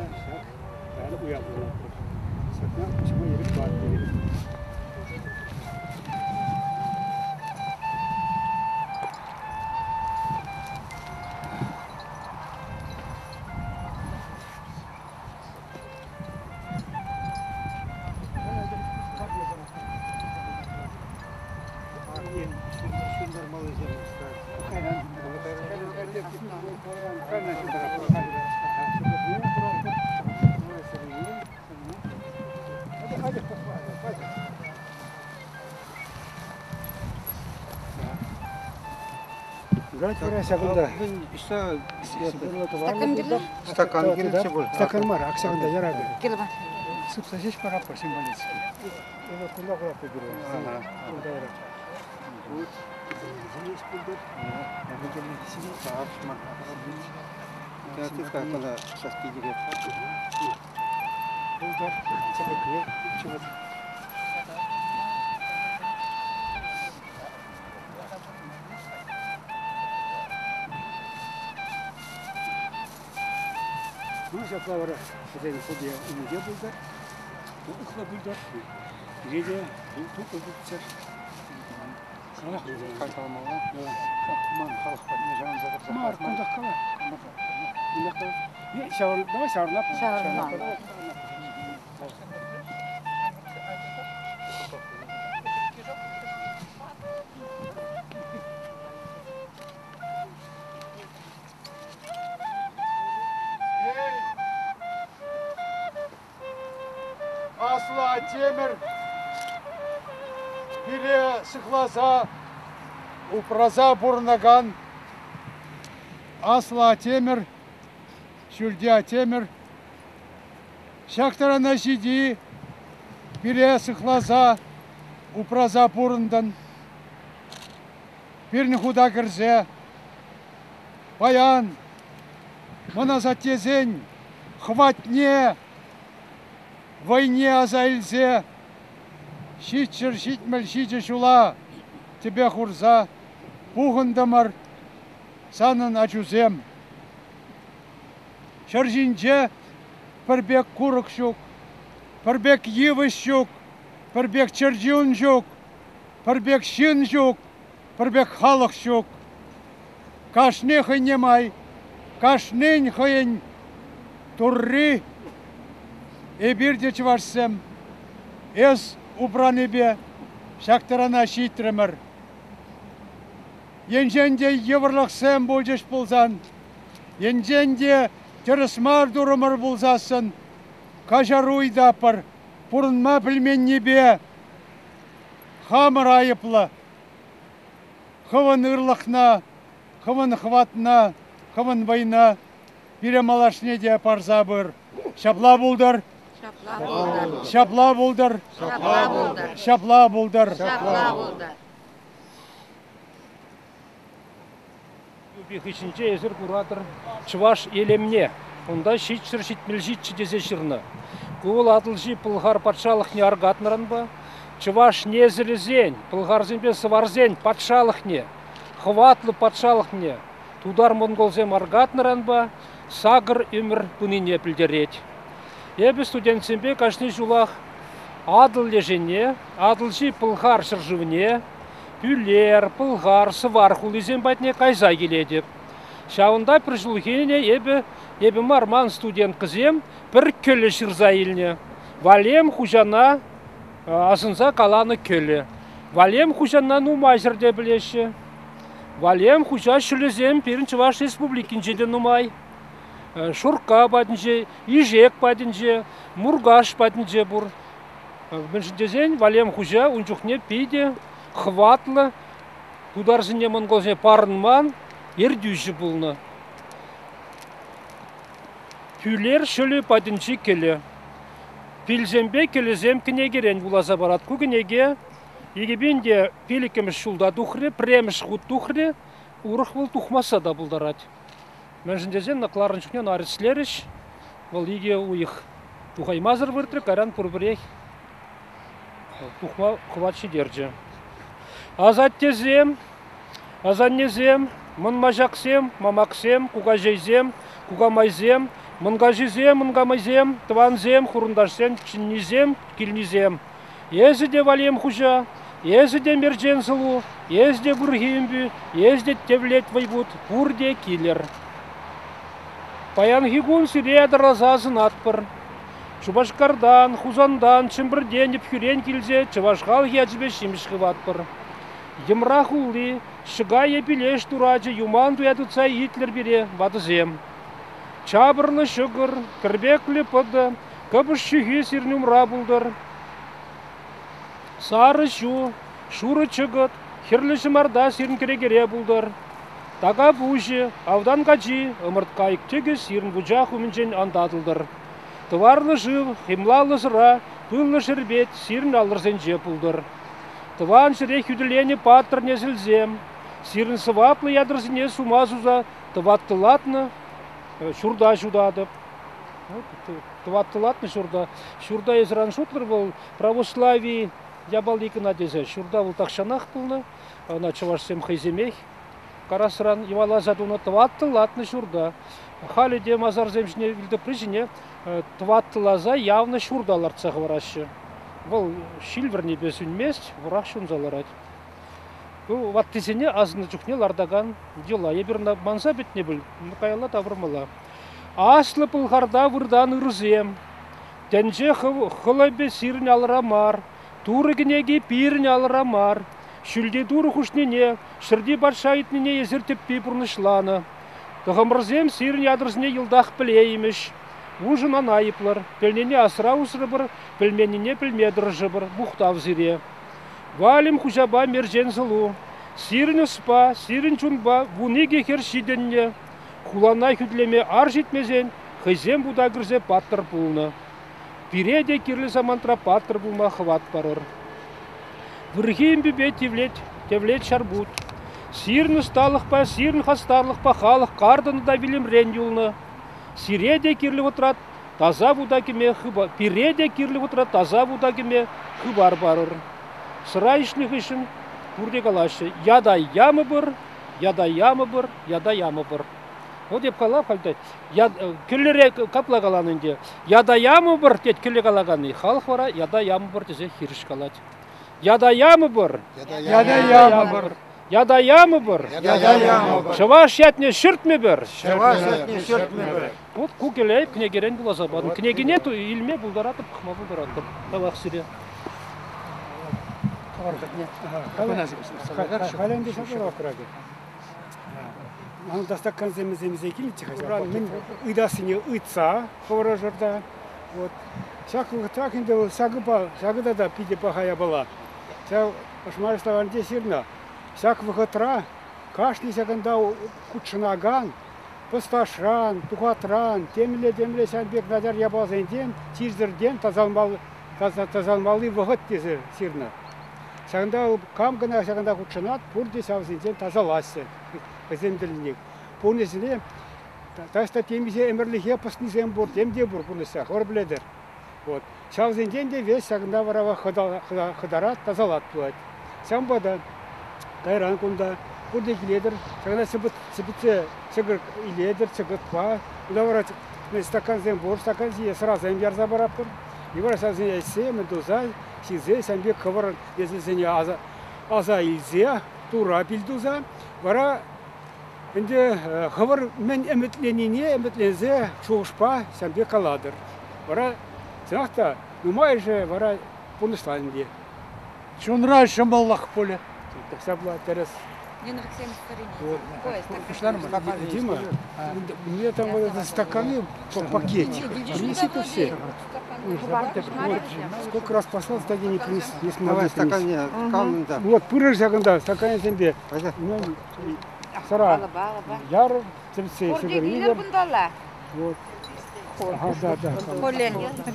Yani uyanıyor. Sakın çıkma yeri var diye. Стакан келсе бұл. Стакан бар, аксағында ярады. Келе бар. Сыпса шеш пара по символически. Его куда куда поберем. Ага. Куда ярады. Вот. Здесь будет. Мы делаем сидеть. Так, ты как она сейчас пидерет. Bulgar, çabuk, çabuk. Bu şapkaları sizin kudiye umudya bulgar. Bu ıhla bulgar. Gece bu tutacak. Sana Кайталмауға. Ман халық бар. Мар кundaq кала. Кundaq. Шаур, давай шаурлап. Шаурлап. Asla темір бile sıklasa upraza burnagан asla темір şürdya темір şaktara şidi bile sıklasa upraza burundan birini huda kirse bayan mına затезень хватне войне азайльзе, щитчер, щитмель, щитчер шула, тебе хурза, пухындамар, санын ачузем. Шаржинче, пірбек курық шук, пірбек евы шук, пірбек чарджун шук, пірбек шин шук, пірбек халық шук. Кашне хынемай, кашнень хыйын, турри, Ebirde çavarsam, ez ubranebe, şaktarana şiitremer. Yenjende yevırlıksam boljeş bulzan, yenjende terısmar durumar bulzasın, kajaruy dapar, purunma bilmen nebe, hamır ayıplı, hıvın ırlıkna, hıvın hıvatna, hıvın bayna, biremalaşne de parzabır, şapla buldur. Şapla buldur. Şapla buldur. Şapla buldur. Şapla buldur. Бехичинче езір куратор чываш елемне. Онда шитшір шитмел житчі дезе шырны. Куыл атылжи пылғар патшалық не аргатнырын ба. Чываш незілізен, пылғар зембе сыварзен патшалық не. Хватлы патшалық не. Тудар монголзем аргатнырын ба. Сагыр өмір бұнине пілдерет. Ебі студентсембе кашны жулах адыл лежене, адылжи пылғар шыржывне, пүлер, пылғар, сывар хулизен бәтіне кайза келедіп. Шауында бір жылхене ебі марман студент қызем бір көлі шырза еліне. Валем хужана асынса каланы көлі. Валем хужаннан умай жерде білеші. Валем хужа шүлізем перін Чуваш республикин жеден умай. Шурка бадынже, ижек бадынже, мургаш бадынже бур. Біншіндезен валем хужа унчухне пейде, хватлы, тударзыне монголзіне парынман, ердюжі бұлны. Пүлер шөлі бадынжы келі. Пилзембе келізем кінегерен булаза барат. Күгінеге, егебенде пелікеміз шулда тухры, преміш худ тухры, урық бұл тухмаса да бұлдарат. Мәнжіндезен нақларын жүкнен арыслеріш, бұл еге уйық тухаймазыр выртры, каран пұрбірек тухма қыватшы дерджі. Азаттезем, азаннезем, мұнмажақсем, мамақсем, куғажайзем, куғамайзем, Мынға жезем, мынға майзем, тванзем, хурындашсен, чиннизем, килнизем. Езі де валем хужа, езі де мерджен зылу, езі де бургимбі, езі де тевлет вайбут, бурде килер. Паян-хигун сиреда разазын атпыр. Чубашкардан, хузандан, чымбырден епхюрен килзе, чывашқал хеджбе шимшқы ватпыр. Емра хулли, шыга епилеш тураджы, юман дуядыца итлер бере, ватызем. Чабырлы шыгыр, кірбеклі пыды, кыбыш шүхи сирнюмра булдыр. Сары шу, шуры чыгыт, хирлі шымарда сирн керегере булдыр. Тага бужи, авдан гачи, ымыртка иктегі сирн бужа хумінжен андадылдыр. Тыварлы жыл, химлалы зыра, пыллы шырбет, сирн алырзен жеп булдыр. Тыван жыре хүділене паттыр незілзем, сирн сываплы ядырзіне сумазуза, тываттылатны, шурда жудадып. Тываттылатны шурда. Шурда езран шутлыр был православии, ябалдыкі надезе. Шурда был тақшанақ пылны, ана чывашсем хайземех. Карасран евала задуна тываттылатны шурда. Халиде мазар земшіне вілді прижіне тываттылаза явно шурдалар цағы варашы. Бұл шилвер небес үнмест, врах шунзаларад. Ваттызіне азыны жүхне лардаган дела. Ебірна манса бетне біл, мұқайла тавырмала. Аслы пылғарда вырдан ұрзем. Тенже хылайбе сирін алырамар. Туры гінеге пирін алырамар. Шүлде дуры хушнене, шырди баршайтнене езіртіп пейбұрнышланы. Тұғымырзем сирін ядырзіне елдақ білейміш. Ужын анайыплар, пілнене асыра усырыбыр, пілменіне пілмедір жыбыр, бұқтав зіре. Валим хужаба мержен зылу. Сирін ұспа, сирін чунба, вуниге хер шиденне. Хуланай хүдлеме ар жетмезен, хайзем буда кірзе паттыр пулны. Пиреде кирлі замантра паттыр булма хват барыр. Вырхим бібе тевлет шарбут. Сирін ұсталықпа, сирін хастарлықпа халық қардыны да вилім рен юлны. Сиреде кирлі отырат, таза буда кеме хыбар. Пиреде кирлі отырат, таза буда кеме хыбар барыр. Сыра ішлік ішін күрде қалашы. Яда ямы бір, яда ямы бір, яда ямы бір. Вот деп қалап қалдайды. Күллері қапла қаланынде. Яда ямы бір, дед күлі қалағаны. Халық бара, яда ямы бір дезе хиріш қалады. Яда ямы бір, Яда ямы бір. яда ямы бір, Яда ямы бір. шываш ятне шүртме бір. Шываш әтне шүртме бір. Вот кукелейіп кнегерен бұл азабадын. Кнегинету илме бұлдаратып, қыма бұлдаратып. Тавақ сире. Халенде шапыр оқырады. Андастак конземіземізе келітті қажа. Мен ұйдасыне ұйтса, қовыра жырда. Шақ ұғытақ енді сағыда да пиде пахая была. Шақ ұшмарыславанде сирна. Шақ ұғытра, кашни сәгінда күтшынаган, пысташран, тухатран, теміле сәнбек назар ябазенден, тиздірден тазалмалы вғыт дезі сирна. Сәгінда камгына сәгінда күтшынат, бұрде сәвзенден тазаласы. Земділінек. Бұнысыне, таста темізе әмірліге пыстынызен бұр, темде бұр бұнысы, ғыр біледір. Шавзенден де вес сәгінда варава қыдарат, тазалат бұлайды. Сән бада, қайран күнда, бұрде келедір, сәгінда сібітсе сігір иледір, сігітпа. Бұда вара стакан зен бұр, стакан зен сразу әмберза барапыр. Ивара сәзен әйсе, мәдузай, сизе, сәнбек қывыр, езілзене аза илзе, тура білдуза. Вара Енді қывыр мен әмітленіне, әмітлензе шоғышпа сәмбе қаладыр. Вара сынақта, нумай же вара бұнышлайынде. Чонра шамаллақ поле. Сабла терес. Дин Алексеевич Дима, мне там вот эти стаканы по пакете. Принесите все. Сколько раз послал, так и не принесли. Не смогли Давай принести. стакане, камнын да. Вот, пырыш жағында, стакан сәмбе. Пойда. Сара, Бала. яр, цемсе, сығыр, игер. Бундала. Вот. Ага, да. Колен.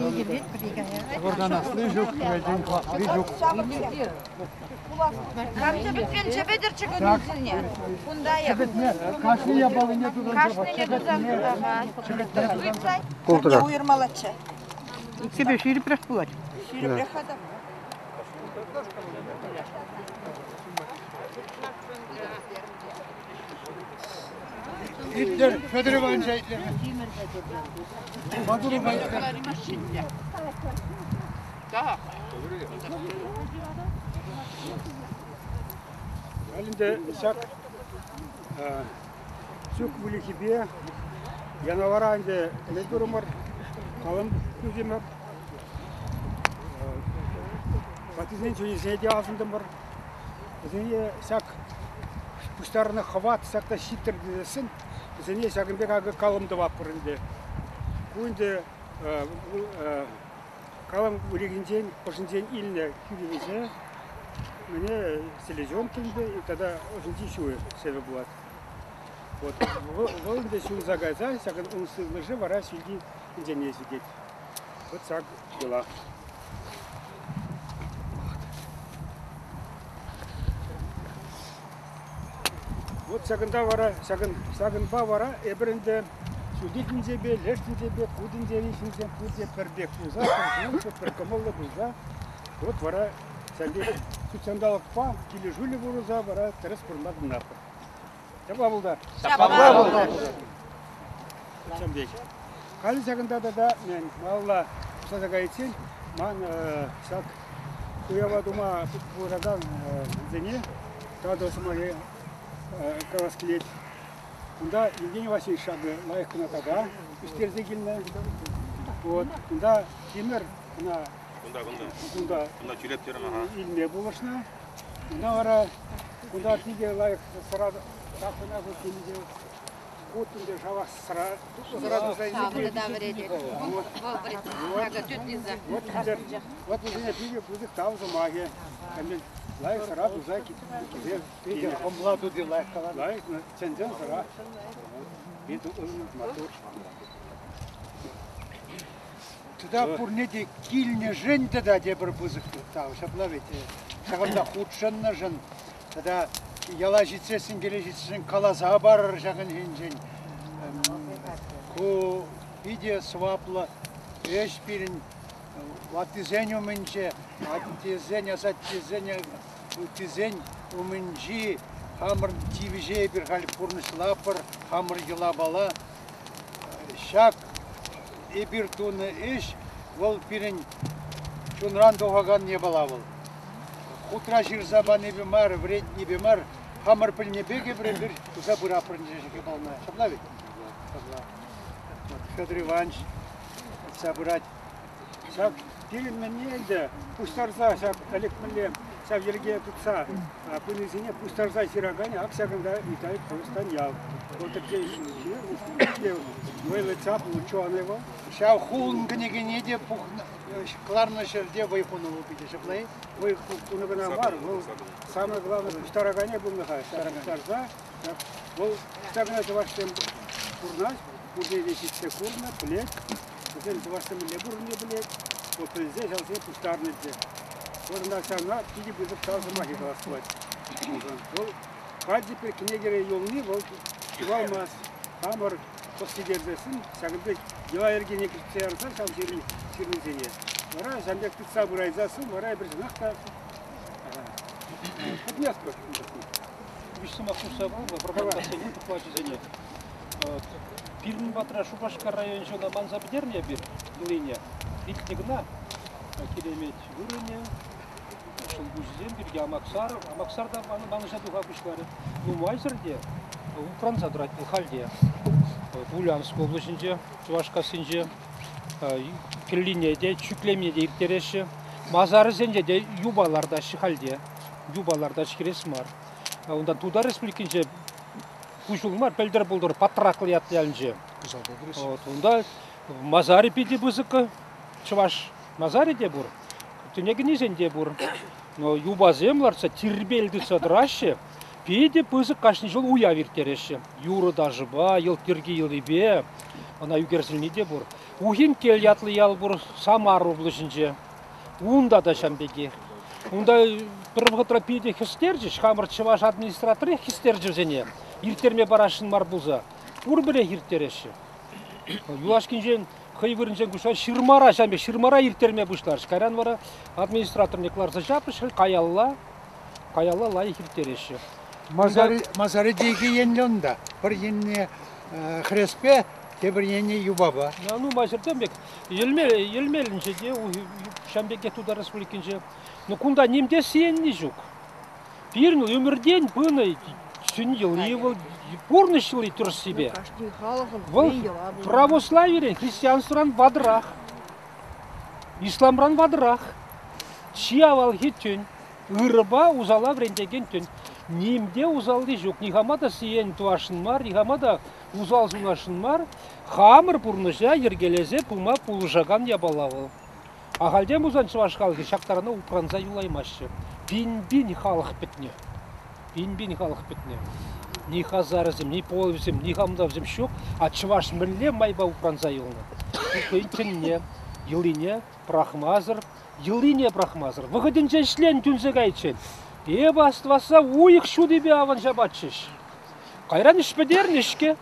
Камча біткен чебедір чігін үзіліне. Бұндайық. Кашни ябалы не туда. Кашныне дүзан Уйцай. Колтыра. Уйырмалатшы. Тебе шире прях пулать. Шире прехада. İtler, Fedor Ivanoviç itler. Maduro bayitler. Halinde sak sük bulikibe yanavara inde ne durumlar kalın düzümür. Batizin çözüye de ağzında var. Zene sak puştarını хват sakta şitir desin. Zene sakın bir aga kalım da vapur inde. Bu inde kalım bulikince poşince ilne kübüse. Мне селезенкинде, и тогда очень дешевые себе будет. Вот, волнда сюда загаза, саган он лежи, вора сюди, где не сидеть. Вот так дела. Вот саганда вора, саган ба вора, эбренде сюдитин тебе, лештин тебе, кудин деришин тебе, куде пербек буза, перкомолла буза. Вот вора сәлде күтсәндалық па, келі жүлі бұрыза бара тәріс бұрмады напыр. Жаба бұлдар. Жаба бұлдар. Сәмдек. Қалы сәгінде да мен малла ұсазаға етсен, ман сәк ұявадыма бұрадан зене, тағдосыма қалас келет. Онда Евгений Васильевич шағы лайықына тада, үстерзе келіне. Онда темір, Кунда илме булышна. Кунда кунда тиге лайк сарада тапына көтенде отунде жава сарада зайнеге. Вот уже тиге будет тауза маге. Камил лайк сарада зайки. Тиге комбла туди лайк кала. Лайк ченжен сара. Биту мотор. Туда пурнеде кильне жен тогда де бір бузык тау шаплавете. Сағында худшанна жын. Тогда яла житсесін келе житсесін қалаза бар жағын жен. Ку виде сваплы эш пирин ватизень умынче, атизень асаттизень утизень умынчи хамыр тивиже бір хал пурнышлапыр, хамыр йыла бала. Шак Эбир туны иш, вол пирин чунран доғаган не бала вол. Хутра жирзаба не бимар, вред не бимар, хамар піл не беге бір забыра прынжешеке бална. Шабла ведь? Федор Иванович забырать. Сак пилин мен елді, пустарза, сак әлік мінле, сак елге тұтса, пынызіне пустарза сирагане, ак сагында итайып қылыстан ял. Отырке ішінде, ойлы цап, ученый вол. Шау хулын гіне де кларны жерде вайхуны лупиде, шаблай? Вайхуны гына бар, ол самое главное пустарагане бұл нұға, пустарза, ол пустаргана жаваштен курнаш, курде веситсе курна, плек, Sen tuvaşta mı ne burun ne bilek, o prizde çalışıyor puştarnıcı. Orada sana pidi buzuk çalışma gibi asfalt. O kaçı bir kine göre yolunu vol çıkılmaz. Hamur postigerdesin, sakındı yıla ergene kırtsayarsan çalışırın sürünzeye. Oraya sende tutsa burayızasın, oraya bir zınakta kutmaz bak. Вишсыма курса был, пропаганда не плачезене. Пирин батра Шубашка район жона манза бдерне бир линия. Итнигна керемет уровня. Шылбузен бирге Амаксарда манжа дуга кушлары. Ну майзерде Укран задрать халде. Ульяновск областинде, Чувашкасынде, Кирлинеде, Чүклемеде иртереше. Мазарызенде де юбаларда шихалде. Юбаларда шкересмар. Ондан туда республикинже кушулмар пелдер булдыр патракл ятялынже. Вот онда Мазари пиди бузыка Чуваш Мазари де бур. Тунегнизен де бур. Но юбаземларса тирбелди садраше. Пиди бузык кашни жол уя виртереше. Юры даже ба, ел тирги елибе. Она югерсилни де бур. Ухин кел ятлы ял бур Самар областинже. Унда да шамбеги. Унда пырбгытра пиди хистерджиш, хамыр Чуваш администраторы хистерджизене. Иртерме барашын мар булза. Ур бире иртереше. Юлашкинжен Кайвырынчен куша ширмара шамбе ширмара иртерме бушлар. Каран вара администратор некларса жапыш каялла лай иртереше. Мазары дейги енлонда. Бір енне хреспе, те бір енне юбаба. Ну мажыртем бек елмелинче де шамбеке туда республикинче. Ну кунда немде сиенни жук. Пирну өмірден бұны сүн ел порнышылы тұр себе. Бұл православие, христианстворан вадырах, исламран вадырах, чиявал хеттен, ырыба узала врендеген тен. Немде узалды жоқ, нихамада сиен туашын мар, нихамада узал зунашын мар, хамыр бұрныша ергелезе пума пулышаган ябалавыл. Ағалден бұзан чываш халқы шақтарына упранза юлаймашы. Бин-бин халық бітіне. Бин-бин халық бітіне. Ни хазарызым, ни полвизым, ни хамдавзым шук, а чываш мірле майба упранза юлны. Үкінне, елине брахмазыр, Выходынчен шлен түнзегайчен. Бастываса уйық шудебе аван жабатшыш. Қайран ішпедернішке.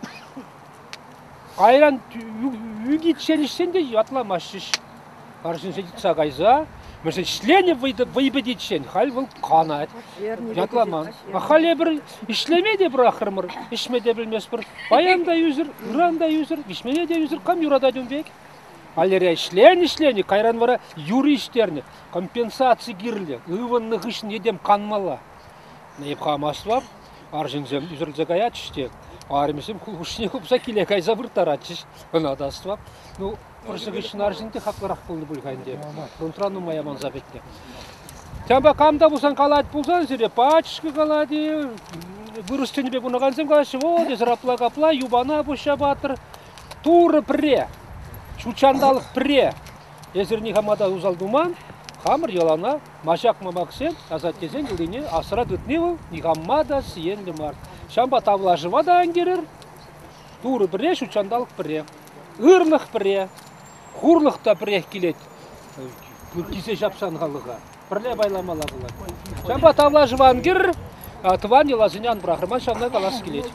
Қайран үгітшен ішсен де атламашыш. Аршын жетса гайза, mesela işleni vıybeditşen, hal vıl kanat, yatlaman. Hal bir işleme de bırakırmır, işme de bilmez bir. Bayan da yüzür, ıran da yüzür, işmeye de yüzür, kam yurada dönbek. Halere işleni, kayran vara yuri işlerini, kompensasiya girli, ıvınlık işin edem kanmala. Neyip hamasvap, arjınzem yüzürlüze gayat işte. Armesem kuluşne kupsa kile kayza vırtaratçış, ona da asvap. Ну, Орсыгышын аржынды хақларақ болны бұлғайынде. Контрану маяман забетне. Тәмбі қамда бұсан қалады бұлсан зіре, пачышқы қалады, вырыстыны бе бұнығансым қалашы, вот, езрапла-қапла, юбана бұша батыр, туры піре, шучандалық піре. Езірні қамада ұзал думан, қамыр елана, машақ мамақсен, азат кезен үліне асыра дүтневіл, нихаммада сиен лимар. Шамба тавла жывада ангерір, туры піре, шучандалық піре. Ырлық піре, хурлықта пірек келет, кесе жапсан қалыға, пірле байламала болады. Шамба тавла жывангер, тыван елазынян бұрақырман шамна қаласы келет.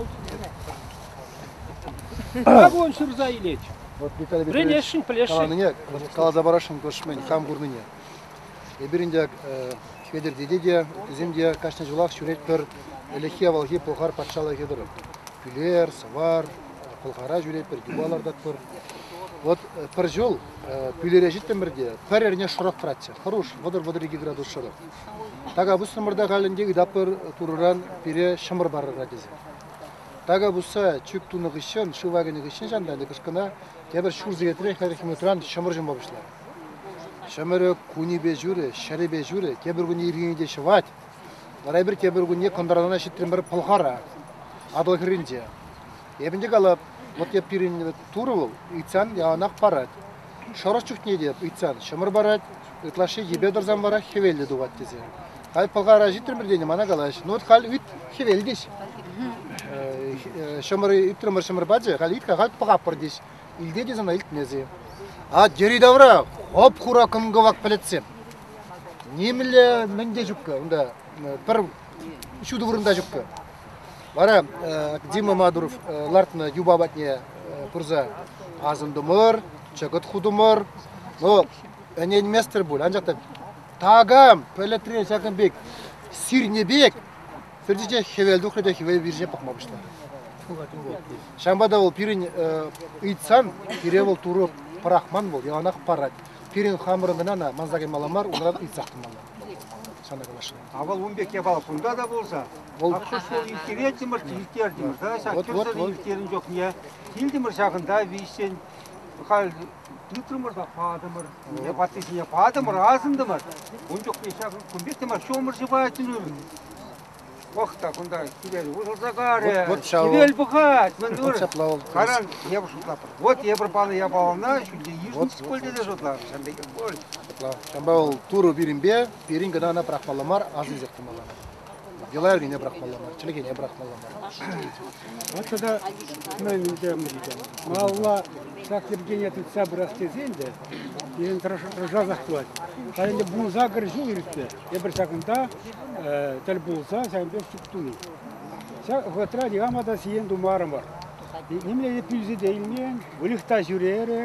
Как он шырза елет? Пренешін, плешін. Қалаза барашын көшмен, хам ғұрныне. Ебірінде хведер дедеде, земде кашны жылақ шүрет пір, әліхе валхи пұлғар патшалы кедірі. Күлер, савар, пұлғара жүрет пір, юбалардат пір. Вот пір жол, пүлере жеттен бірде, пір әріне шұрақ піратся. Хорош, водар-водар 2 градус шұрақ. Тага бұс нұмырда қалінде үдапыр тұрыран пире шымыр барыр радезе. Тага бұса чүк туны ғышын, шывагыны ғышын жандайды кішкіна, кебір шүрзі кетірі, әрекеме тұран шымыр жын бабышлар. Шымыры күні бе жүрі, шәрі бе жүрі, кебір күні ергенде шыват. Ларай бір кебір күні қондаранына шеттірін бір пылғара, адыл кірінде. Ебінде қалап, вот я пирин туры был, итсан яғанақ барад. Шорос чүхне деп, итсан шымыр барад, ытлашы ебе дұрзан бара хевелді дуғат дезе. Хал пылғара життірін бірдені мана қалаш, но хал үт хевелдеш. Шымыры үттірімір шымыр баджы, хал итка хал пылғап бір деш. Илде дезана илтмезе. А жері давра, хоп хура кымғы вақ пілетсем. Немілі мінде жүккі, онда бір шуды вұрында жүккі. Бара Дима Мадуров лартна юбабатне пурза азындымыр, чагыт худымыр. Но әнен местер бұл, анжақта тағам, пөлетірен сәкін бек, сирне бек, фердеже хевелді ұқырда хевел бірже пақмабышта. Шамбада ол пирин ұйтсан, пире ол туры парахман бол, яғанақ парад. Пирин хамырыңына манзаген маламар, олардан ұйтсақтым мала. Авал умбек ябал кунда да болса, ақшы сол илтер демір, илтер демір, да, сәккерсі илтерін жоқ не, илдемір жағында вейсен, қал түтірмір да падымыр, не батысыне падымыр, азындымыр, он жоқ не шағын күмбек демір, шомыр жыбайтын өлім. Оқта күнда кебел ұзылзағары, кебел бұғат, мен өр, қаран ебір жұтлапыр. Вот ебір баны ябалына, шүлде ешінсіз көлде де жұтлар, шәндеген көл. Шамбал туру биринбе, бирин гана брахмаламар, азын зектималар. Делар гене брахмаламар, чилегене брахмаламар. Вот тогда мы не идем. Малла так Евгения тут собрасты зенде, и он рожа захват. А если булза горжу ирте, я берсакында, тел булза, сам без чуктуни. В отряде амада сиен думармар. Немле пюзе дейлмен, вылихта жюрере,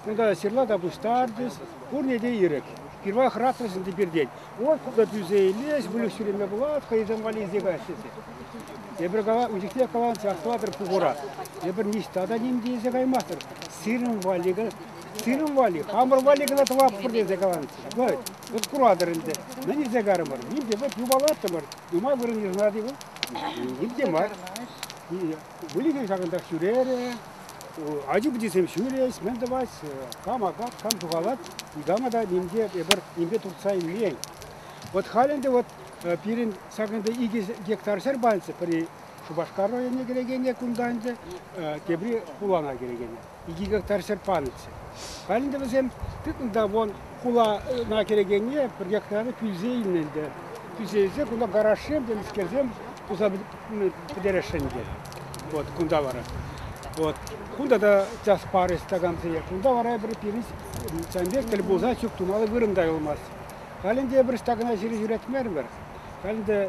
Кунда сирла да бустардис, урне де ирек. Первая хратрасында берден. Вот куда түзейлес, бүлік сүреме болады, қайдан вали зегайсысы. Ебір қала, үзікте қалан сақтыватыр пұғыра. Ебір нестада немде зегаймастыр. Сырым вали, хамыр валиға тывап бірде зегалансы. Вот құрадырынды. Мәне зегары бар. Немде вот юбалатты бар. Юма бірін ержнады бұл. Немде бар. Бүлігі жағында сүрері. Acı bir desem şöyle, ben de var, kam tuvalat, igama da nimde tutsayım liyen. Вот halinde вот pirin sakında 2 hektar ser balsı, peri şu başka rayona gerekene kundandı, kebri kulana gerekene. 2 hektar ser panısı. Halinde bizim tıkında von kulana gerekene per hektarı füzeyle, füzeyse kunda garaşım demiş kezem, uzab pedereşende. Вот kunda var. Вот. Кунда да час пары стаганцы, кунда варай бір пирис, чанбек телбуза чук тумалы вырындай olmaz. Халинде бір стагана жири жүретмер бір. Халинде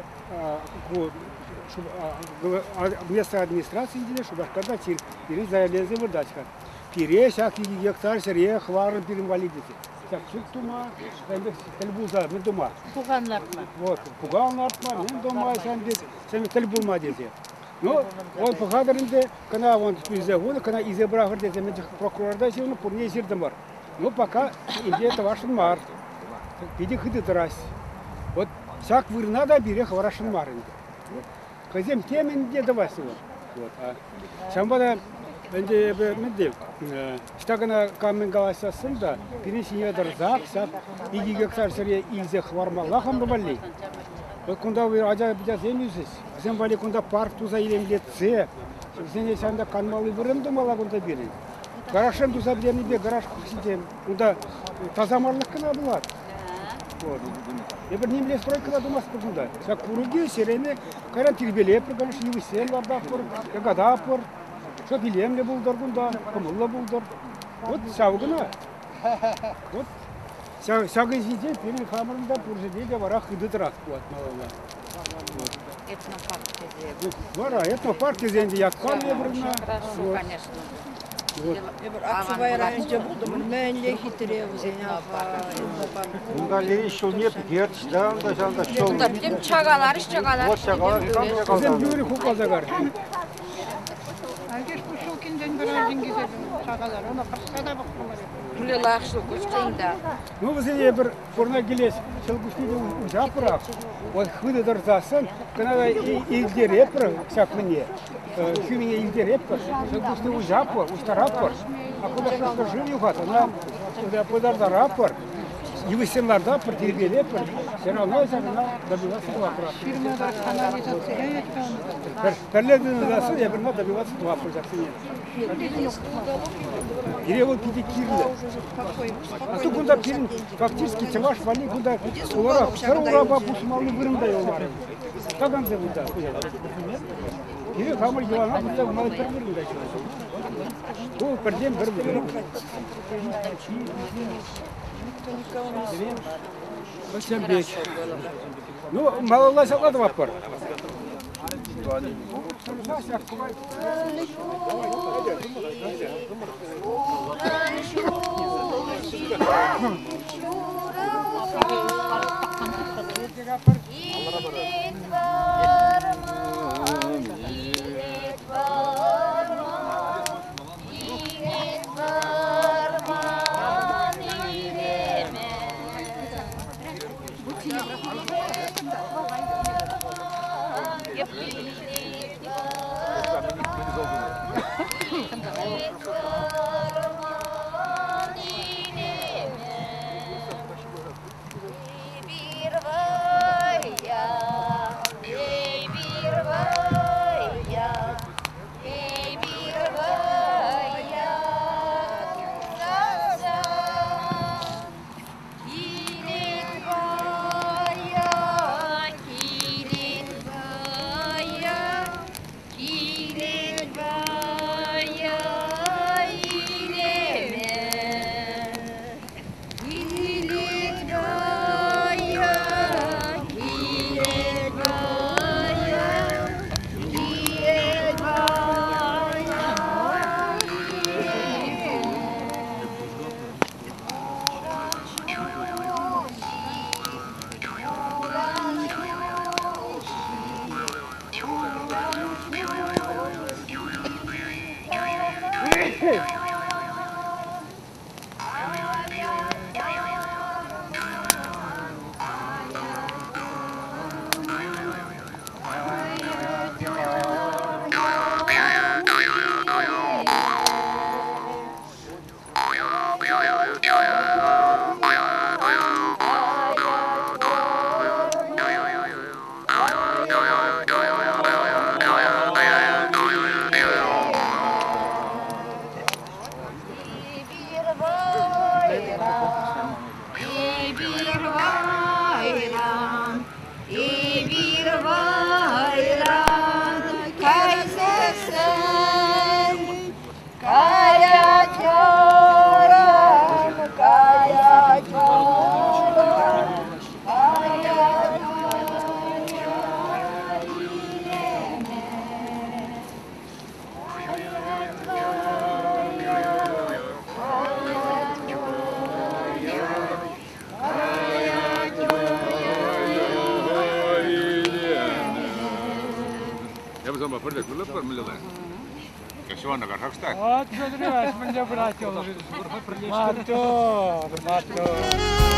место администрации деле, чтобы когда пирис заявлензе бір дачка. Пире шак 2 гектар серия хварын пирин валидите. Так чук тума, чанбек телбуза мен дома. Пуганлартма. Вот, пуганлартма мен дома чанбек, сен телбулма дезе. Ну, вот по кадринде, когда он изъявил, когда изъявил, где мы прокурор да сегодня пурне зирдем бар. Ну, пока идея вашин мар, види хиты трасс. Вот всяк вырна да берег вашин маринде. Казем темен где давай сегодня. Вот, самбада бенде меддел. Стагана камен галасасын да, пересине дырзак, сап 2 гектар серия изъях вармалла хамрбалли. Вот кунда вы ажа бия земюсез. Сен вали кунда парк туза илемлетсе. Сен санда канмалы вырынды мала кунда бери. Гарашем туза билени бе гараж кусидем. Кунда тазамарлык кына булат. Вот. Ебір немле стройкада думас кунда. Сак куруги сереме кайран тирбелеп, конечно, юсел барда пор, кагада пор. Что билемле булдар кунда, кумулла булдар. Вот саугына. Вот Сагы зиде, перед хамрында пуржедеге вара хыдытрак вот малала. Этнопарк тезе. Вара этнопарк тезенде яткан ебрына. Конечно. Вот. Аксубай районда булдым, мәнле хитре өзеня. Бунда лейшил нет, герч, да, да, шел. Бунда билем чагалар, чагалар. Вот чагалар, Bizim böyle hukukazagar. Агеш пушукинден бирожин гизе чагалар, она пасада бакмалар. Буле лахшыл кучтайда. Ну biz bir korna geles, çılgıştıydı uzapırak. O hıdıdır zasen, kanada ilgir yapır, sakmine. Kümine ilgir yapır. Çılgıştı uzapı, ustarapır. Akıda şıkkı жив yuhat, ona podarda rapır. Yuvişenlarda pır, terbiyeli yapır. Sen anlaysan ona добиваться вопроса. Фирмада канализация яткан. Переледен засыл, я бірна добиваться вопроса. Гиревол пиде кирлі. А то кунда пирин фактически чаваш вали кунда олара сарураба пусмалы вырымдай олары. Таганзе буда. Гире хамыр елана буда малы пір вырымдай. Ол бірден бір вырым. Басямбек. Ну, малалай салады вапыр. Я бы сама прилег, было бы миллион. Кашвана Гархакстак. Вот, смотри, меня братья. Мотор, мотор.